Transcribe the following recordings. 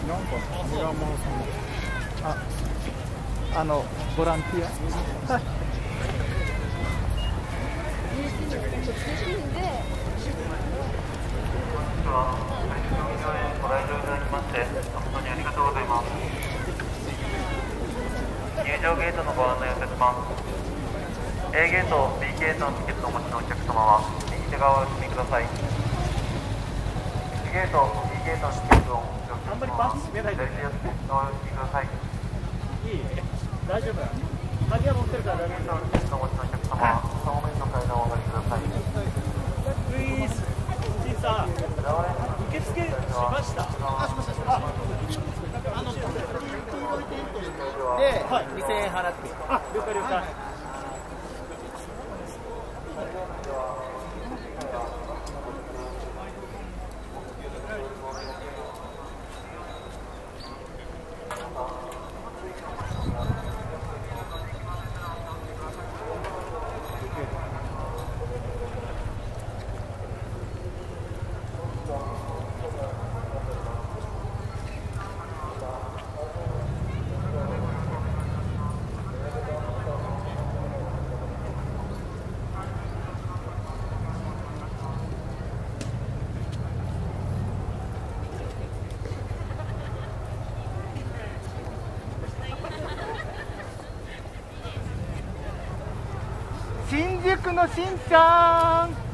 なんかミラーマンさん。 ボランティア。はい。 ご来場いただきまして誠にありがとうございます。入場ゲートのご案内をいたします。A ゲート、B ゲートのチケットをお持ちのお客様は右手側をお進みください。A ゲート、B ゲートのチケットをお持ちのお客様は左手側をお進みください。 いい？大丈夫。鍵は持ってるから大丈夫。 A ゲートのチケットをお持ちのお客様は正面の階段をお上がりください。 プリーズ。シンさん、受付しました。あ、しました。で、2000円払って。あ、了解了解。新宿のしんちゃん。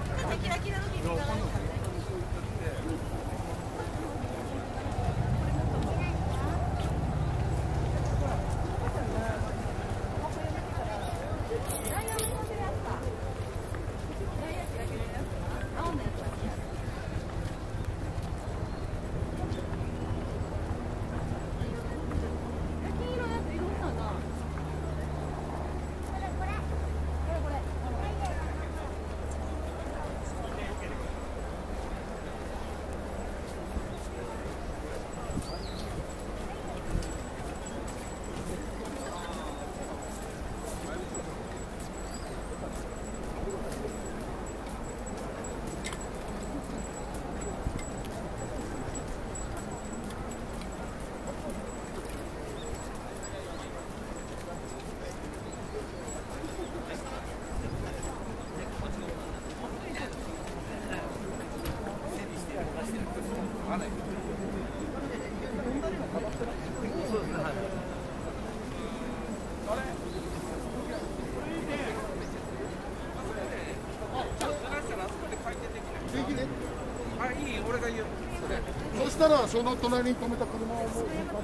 そしたらその隣に止めた車をもう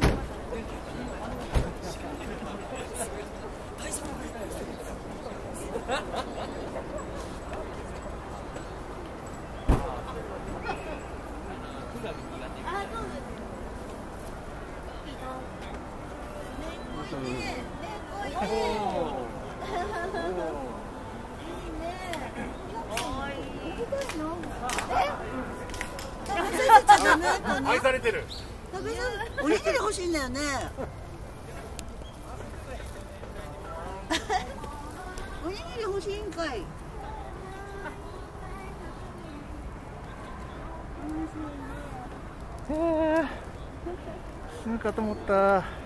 愛されてる。 おにぎり欲しいんだよね。おにぎり欲しいんかい。 死ぬかと思った。